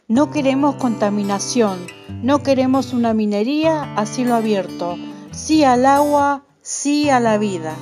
No queremos contaminación, no queremos una minería a cielo abierto. Sí al agua, sí a la vida.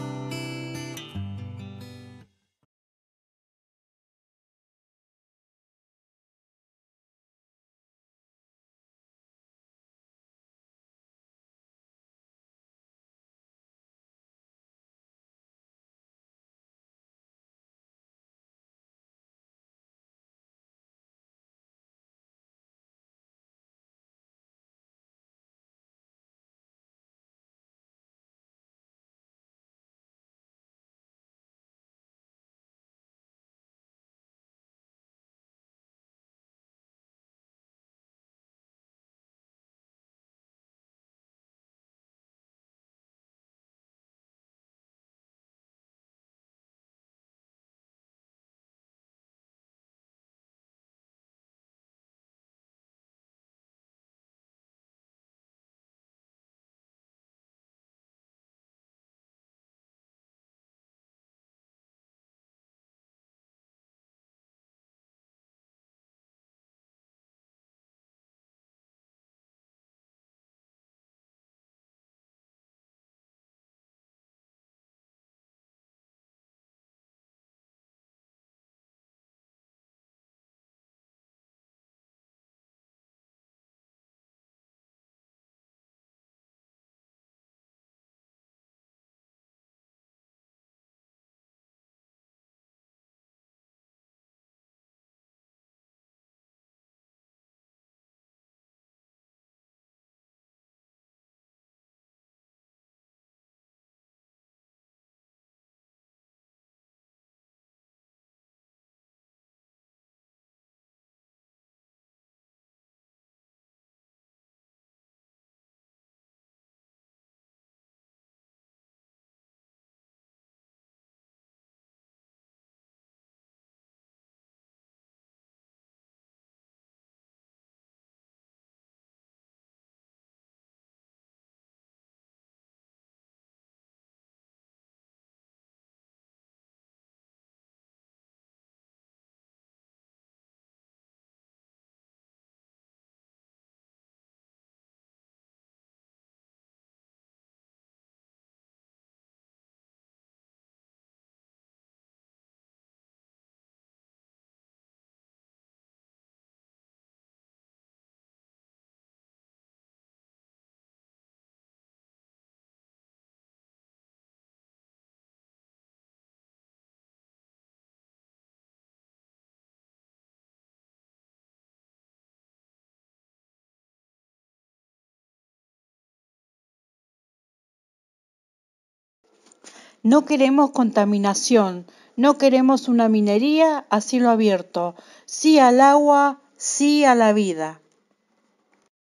No queremos contaminación, no queremos una minería a cielo abierto. Sí al agua, sí a la vida.